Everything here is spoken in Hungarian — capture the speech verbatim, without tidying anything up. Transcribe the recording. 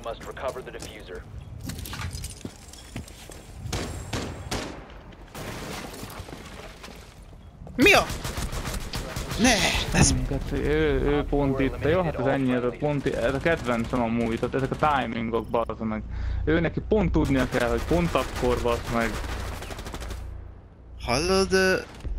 must recover the diffuser. Mi a? Ne! Ez... Ő, ő pont itt, jó? Hát ez ennyi, ez a pont, ez a kedvencem amúgy, tehát ezek a timingok, bazd meg. Ő neki pont tudnia kell, hogy pont akkor, bazd meg. Hallod?